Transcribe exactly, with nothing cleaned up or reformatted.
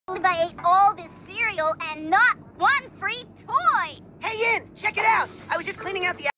If I ate all this cereal and not one free toy. Hey, Yin, check it out. I was just cleaning out the